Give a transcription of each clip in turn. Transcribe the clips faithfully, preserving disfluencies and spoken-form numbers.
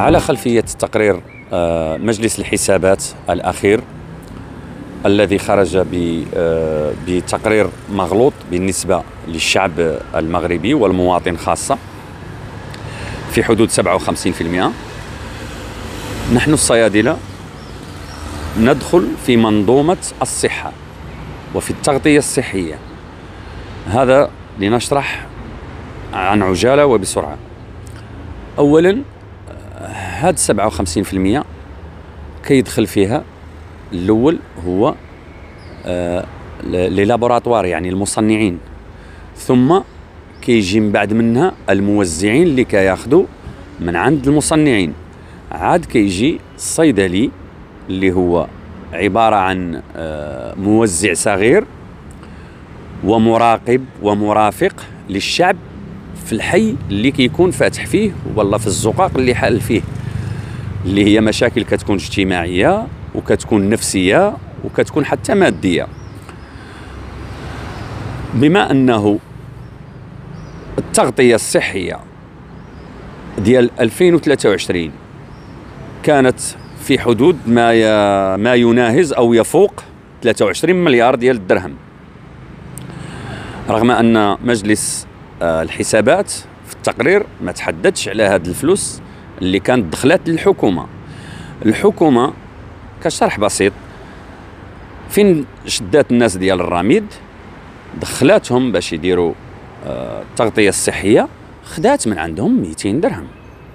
على خلفية تقرير مجلس الحسابات الأخير الذي خرج بتقرير مغلوط بالنسبة للشعب المغربي والمواطن خاصة في حدود سبعة وخمسين بالمئة. نحن الصيادلة ندخل في منظومة الصحة وفي التغطية الصحية. هذا لنشرح عن عجالة وبسرعة. أولا، هاد سبعة وخمسين بالمئة كيدخل فيها الأول هو آه لي لابوراتوار، يعني المصنعين، ثم كيجي من بعد منها الموزعين اللي كياخذوا من عند المصنعين، عاد كيجي الصيدلي اللي هو عبارة عن آه موزع صغير ومراقب ومرافق للشعب في الحي اللي كيكون فاتح فيه والله في الزقاق اللي حال فيه، اللي هي مشاكل كتكون اجتماعية وكتكون نفسية وكتكون حتى مادية. بما أنه التغطية الصحية ديال ألفين وثلاثة وعشرين كانت في حدود ما ما يناهز أو يفوق ثلاثة وعشرين مليار ديال الدرهم، رغم أن مجلس الحسابات في التقرير ما تحدثش على هاد الفلوس اللي كانت دخلات للحكومة. الحكومة كشرح بسيط، فين شدات الناس ديال الرميد دخلاتهم باش يديروا التغطية الصحية، خدات من عندهم مئتين درهم.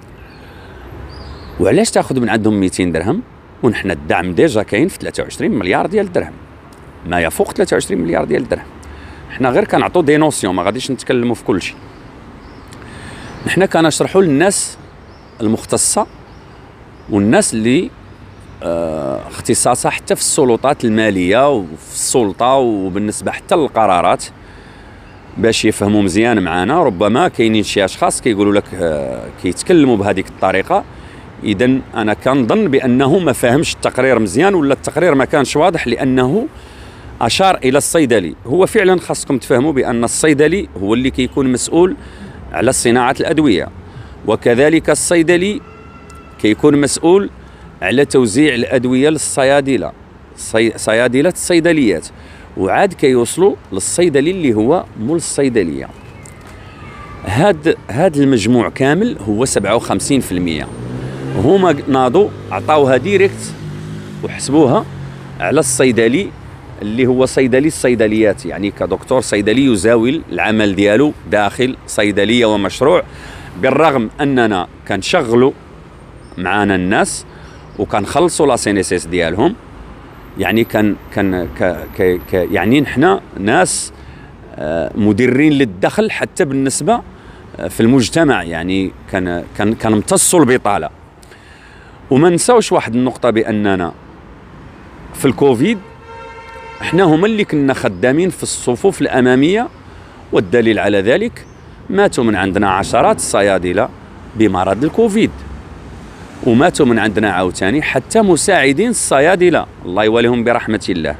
وعلاش تاخذ من عندهم مئتين درهم ونحن الدعم ديجا كاين في ثلاثة وعشرين مليار ديال الدرهم، ما يفوق ثلاثة وعشرين مليار ديال الدرهم. حنا غير كنعطوا دي نوسيون، ما غاديش نتكلموا في كل شيء. نحنا كنشرحوا للناس المختصة والناس اللي اه اختصاصها حتى في السلطات المالية وفي السلطة وبالنسبة حتى للقرارات باش يفهموا مزيان معنا. ربما كاينين شي اشخاص كيقولوا لك اه كيتكلموا بهذيك الطريقة، اذا انا كنظن بانه ما فهمش التقرير مزيان ولا التقرير ما كانش واضح، لانه أشار إلى الصيدلي. هو فعلا خاصكم تفهموا بأن الصيدلي هو اللي كيكون مسؤول على صناعة الأدوية، وكذلك الصيدلي كيكون مسؤول على توزيع الأدوية للصيادلة، صيادلة الصيدليات، وعاد كيوصلوا للصيدلي اللي هو مول الصيدلية. هاد هاد المجموع كامل هو سبعة وخمسين بالمئة. هما ناضوا عطاوها ديريكت وحسبوها على الصيدلي اللي هو صيدلي الصيدليات، يعني كدكتور صيدلي يزاول العمل ديالو داخل صيدلية ومشروع، بالرغم أننا كنشغلوا معانا الناس وكنخلصوا لا سينيسيس ديالهم، يعني كان كان ك ك يعني نحنا ناس مدرين للدخل حتى بالنسبة في المجتمع، يعني كان كان كنمتصوا البطالة. وما نساوش واحد النقطة، بأننا في الكوفيد احنا هما اللي كنا خدامين في الصفوف الأمامية، والدليل على ذلك ماتوا من عندنا عشرات الصيادلة بمرض الكوفيد، وماتوا من عندنا عاوتاني حتى مساعدين الصيادلة الله يوليهم برحمة الله.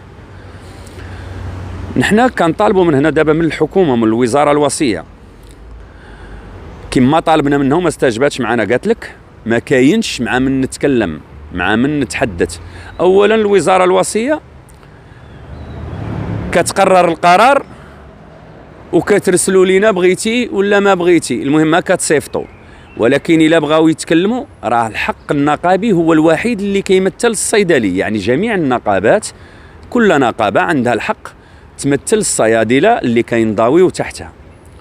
نحنا كنطالبوا من هنا دابا من الحكومة، من الوزارة الوصية، كما طالبنا منهم ما استجابتش معنا، قالت لك ما كاينش مع من نتكلم، مع من نتحدث. أولا الوزارة الوصية كتقرر القرار وكترسلوا لينا بغيتي ولا ما بغيتي، المهم ما كتصيفطوا، ولكن الا بغاو يتكلموا راه الحق النقابي هو الوحيد اللي كيمثل الصيدلي، يعني جميع النقابات كل نقابه عندها الحق تمثل الصيادله اللي كينضاويو تحتها.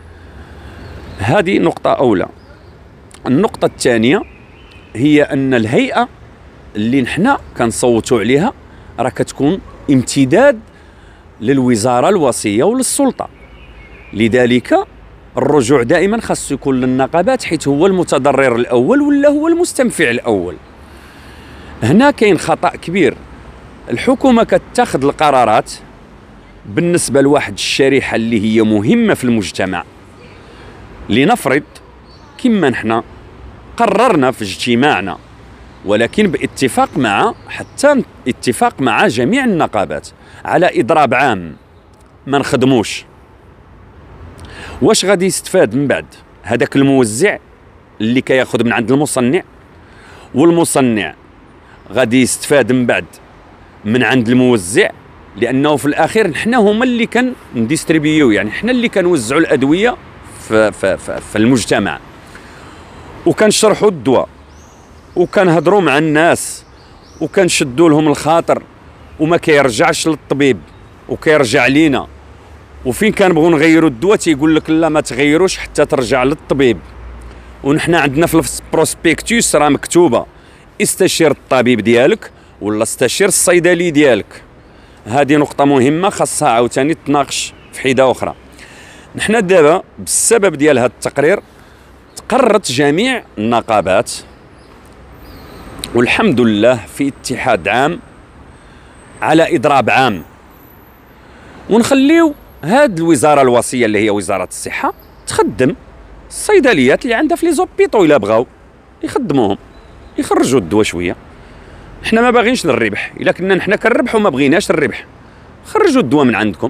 هذه نقطه اولى. النقطه الثانيه هي ان الهيئه اللي نحنا كنصوتوا عليها راه كتكون امتداد للوزارة الوصية وللسلطة، لذلك الرجوع دائما خاص يكون للنقابات، حيث هو المتضرر الأول ولا هو المستنفع الأول. هنا كاين خطأ كبير. الحكومة كتاخذ القرارات بالنسبة لواحد الشريحة اللي هي مهمة في المجتمع. لنفرض كما نحنا قررنا في اجتماعنا، ولكن باتفاق مع حتى اتفاق مع جميع النقابات على إضراب عام ما نخدموش، واش غادي يستفاد من بعد هذاك الموزع اللي كياخذ من عند المصنع؟ والمصنع غادي يستفاد من بعد من عند الموزع، لانه في الاخير حنا هما اللي كان نديستريبيو، يعني حنا اللي كنوزعوا الادويه في, في, في, في المجتمع، وكنشرحوا الدواء وكنهضروا مع الناس وكنشدوا لهم الخاطر، وما كيرجعش للطبيب وكيرجع لينا. وفين كنبغوا نغيروا الدواء تيقول لك لا ما تغيروش حتى ترجع للطبيب. ونحن عندنا في البروسبيكتوس راه مكتوبه استشير الطبيب ديالك ولا استشير الصيدلي ديالك. هذه نقطه مهمه خاصها عاوتاني تناقش في حده اخرى. نحن دابا بالسبب ديال هذا التقرير تقررت جميع النقابات والحمد لله في اتحاد عام على اضراب عام، ونخليو هاد الوزاره الوصيه اللي هي وزاره الصحه تخدم الصيدليات اللي عندها في لي زوبيطو، الا بغاو يخدموهم يخرجوا الدواء شويه. حنا ما باغينش الربح، الا كنا نحنا كنربحوا ما بغيناش الربح. خرجوا الدواء من عندكم،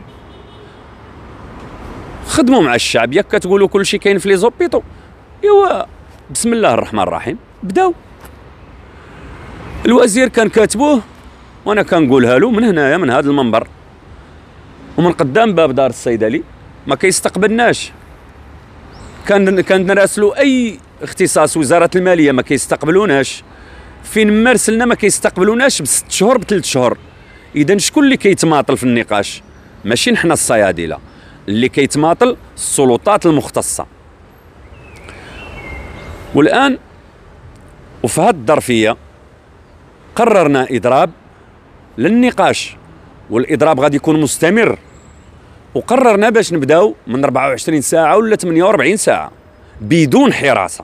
خدموا مع الشعب. ياك كتقولوا كل شيء كاين في لي زوبيطو، ايوا بسم الله الرحمن الرحيم بداو. الوزير كان كاتبوه وانا كنقولها له من هنايا من هذا المنبر ومن قدام باب دار الصيدلي، ما كيستقبلناش. كان كنراسلوا اي اختصاص وزاره الماليه ما كيستقبلوناش، فين ما رسلنا ما كيستقبلوناش بست شهور بثلاث شهور. اذا شكون اللي كيتماطل في النقاش؟ ماشي نحنا الصيادله، اللي كيتماطل السلطات المختصه. والان وفي هذه الظرفيه قررنا اضراب للنقاش، والاضراب غادي يكون مستمر. وقررنا باش نبداو من أربعة وعشرين ساعه ولا ثمانية وأربعين ساعه بدون حراسه،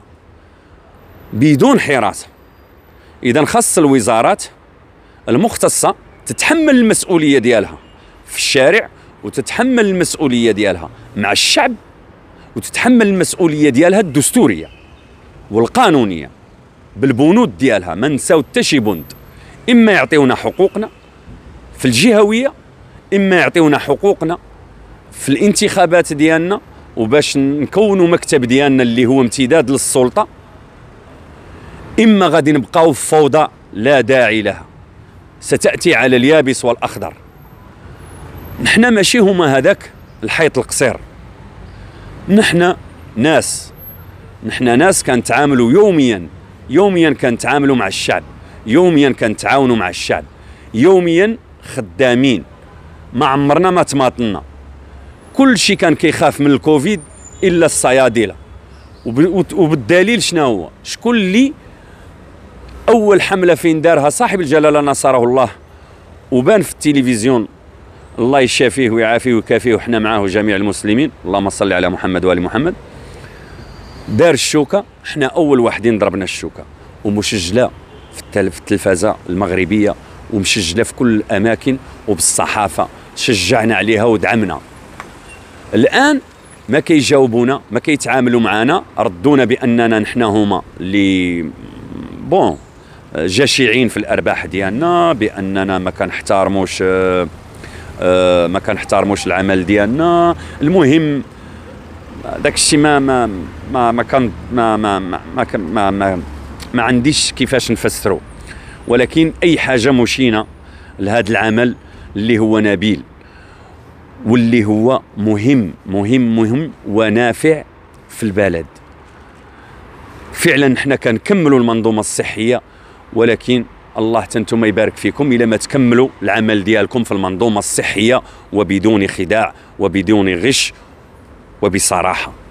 بدون حراسه. اذا خاص الوزارات المختصه تتحمل المسؤوليه ديالها في الشارع، وتتحمل المسؤوليه ديالها مع الشعب، وتتحمل المسؤوليه ديالها الدستوريه والقانونيه بالبنود ديالها. ما نساو حتى شي بند. اما يعطيونا حقوقنا في الجهويه، اما يعطيونا حقوقنا في الانتخابات ديالنا وباش نكونوا مكتب ديالنا اللي هو امتداد للسلطه، اما غادي نبقاو في فوضى لا داعي لها ستاتي على اليابس والاخضر. نحنا ماشي هما هذاك الحيط القصير، نحنا ناس نحنا ناس كنتعاملوا يوميا يوميا كنتعاملوا مع الشعب، يوميا كنتعاونوا مع الشعب، يوميا خدامين، ما عمرنا ما تماطلنا. كل شيء كان كيخاف من الكوفيد الا الصيادله. وبالدليل شنو هو؟ شكون اللي اول حمله فين دارها صاحب الجلاله نصره الله وبان في التلفزيون، الله يشافيه ويعافيه ويكافيه وحنا معاه جميع المسلمين، اللهم صل على محمد وال محمد. دار الشوكه، حنا اول واحدين ضربنا الشوكه، ومسجله في التلفازه المغربيه ومسجله في كل الاماكن وبالصحافه، شجعنا عليها ودعمنا. الان ما كيجاوبونا، ما كيتعاملوا معنا، ردونا باننا نحن هما اللي بون جشعين في الارباح ديالنا، باننا ما كنحترموش ما كنحترموش العمل ديالنا. المهم داك الشيء ما ما ما ما كان ما ما ما ما, ما, ما, ما عنديش كيفاش نفسرو، ولكن اي حاجه مشينه لهذا العمل اللي هو نبيل واللي هو مهم مهم مهم ونافع في البلد. فعلا حنا كنكملوا المنظومه الصحيه، ولكن الله تنتم يبارك فيكم الى ما تكملوا العمل ديالكم في المنظومه الصحيه وبدون خداع وبدون غش وبصراحه.